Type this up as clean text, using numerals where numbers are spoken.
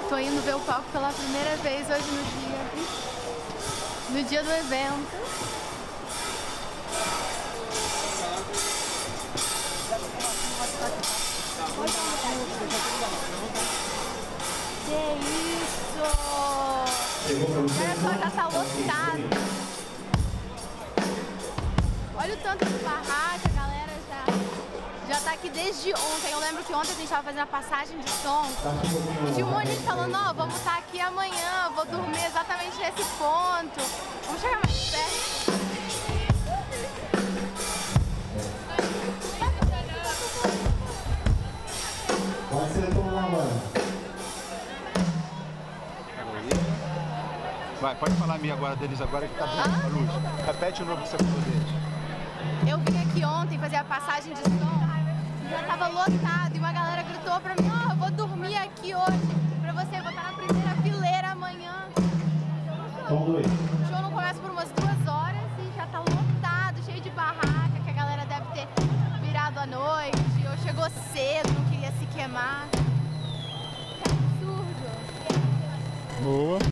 Tô indo ver o palco pela primeira vez hoje no dia do evento. Que isso! Olha só, já tá lotado. Olha o tanto de barraca, a galera já tá aqui desde ontem. Eu lembro que ontem a gente tava fazendo a passagem de som e tinha um monte de gente falando, ó, vamos estar aqui amanhã, vou dormir exatamente nesse ponto. Vamos chegar mais perto. Pode ser tomar, mano. Vai, pode falar a minha agora deles agora que tá a luz. Repete o nome que você falou deles. Eu vim aqui ontem fazer a passagem de som, já tava lotado e uma galera gritou pra mim, ó, eu vou dormir aqui hoje, pra você botar na primeira fileira amanhã. O show não começa por umas 2 horas e já tá lotado, cheio de barraca, que a galera deve ter virado à noite, ou chegou cedo, não queria se queimar.